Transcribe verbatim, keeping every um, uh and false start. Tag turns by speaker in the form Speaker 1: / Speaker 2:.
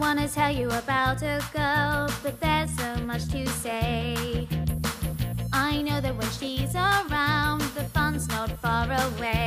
Speaker 1: wanna tell you about a girl, but there's so much to say. I know that when she's around, the fun's not far away.